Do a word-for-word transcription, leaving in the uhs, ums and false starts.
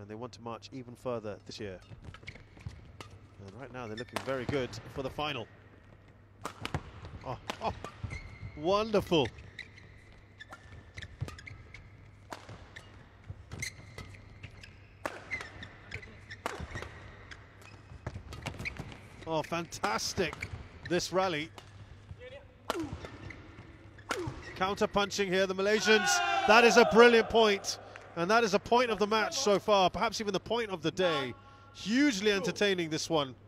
and they want to march even further this year. And right now they're looking very good for the final. Oh, oh, wonderful. Oh, fantastic, this rally. Counter-punching here, the Malaysians. That is a brilliant point. And that is a point of the match so far, perhaps even the point of the day. Hugely entertaining, this one.